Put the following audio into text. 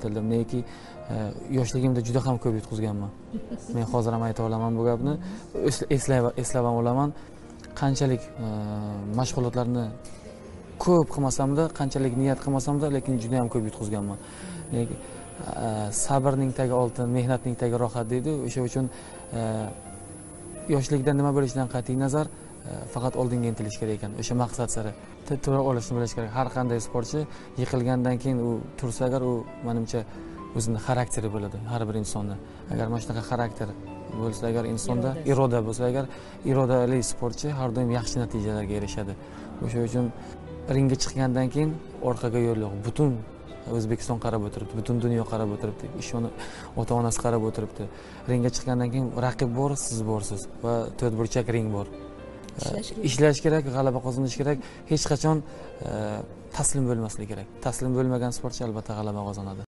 intildim. Neki yoshligimda juda ham ko'p yutqizganman. Men hozir ham ayta olaman bu gapni. Eslab ham olaman. Qanchalik mashg'ulotlarni ko'p qilmasam-da, qanchalik niyat qilmasam-da, lekin juda ham ko'p yutqizganman. Sabrning tagi oltin, mehnatning tagi rohat deydi. O'sha uchun yoshlikda nima bo'lishidan qat'iy nazar faqat oldinga intilish kerak ekan. O'sha maqsad sari tura olishni bilish kerak. Har qanday sportchi yiqilgandan keyin u tursa agar, u menimcha o'zining xarakteri bo'ladi har bir insonda. Agar mana shunaqa xarakter bo'lsa, agar insonda iroda bo'lsa, agar irodali sportchi har doim yaxshi natijalarga erishadi. O'sha uchun ringga chiqqandan keyin orqaga yo'l yo'q. Butun O'zbekiston qarab o'tiribdi, butun dunyo qarab o'tiribdi, ishoni ota-onasi qarab o'tiribdi. Ringga chiqqandan keyin raqib bor, siz borsiz va to'rtburchak ring bor. Ishlash kerak, g'alaba qozonish kerak, hech qachon taslim bo'lmaslik kerak. Taslim bo'lmagan sportchi albatta g'alaba qozonadi.